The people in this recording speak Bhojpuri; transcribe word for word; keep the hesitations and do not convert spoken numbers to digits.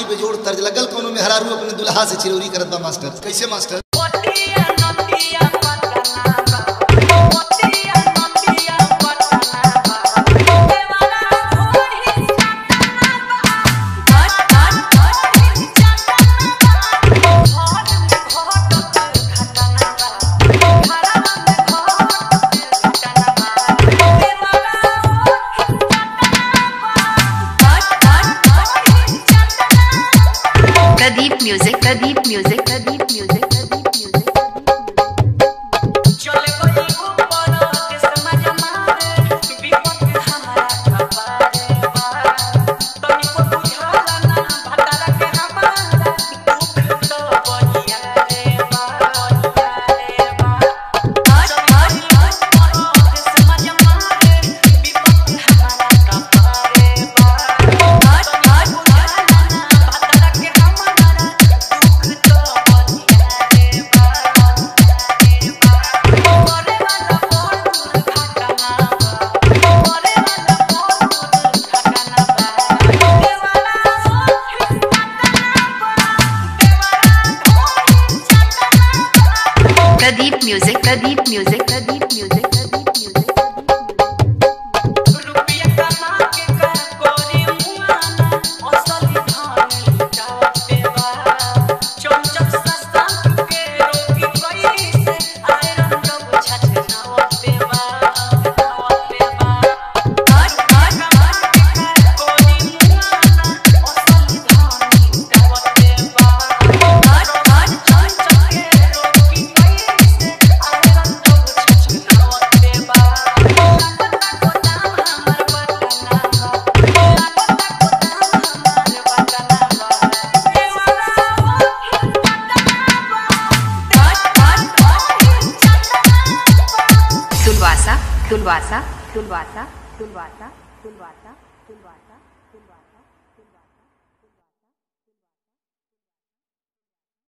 बेजोड़ तर्ज लगल कोनो में हरारू अपने दुल्हा से चिरौरी करत बा मास्टर। कैसे master? Pradeep music Pradeep music Pradeep music Pradeep music चले कोई ऊपर के समझ मारे विपत हमारा खपारे बा तनी को बुझाला ना भटारा के हमारा दुख तो बनिया रे बा बनिया रे बा आज आज आज के समझ मारे विपत हमारा खपारे बा आज आज बुझाला ना भटारा के Pradeep music Pradeep music Pradeep music Pradeep music रुपया कमा के का कोरी मुआना असली धान लुटाते बा चमचम सस्ता के रोकी कोई से आयरन रब छछनावते बा नावते बा आज आज कमा के का कोरी मुआना असली धान लुटाते बा आज आज चमचम के रोकी कोई तुलवासा तुलवासा तुलवासा तुलवासा तुलवासा तुलवासा तुलवासा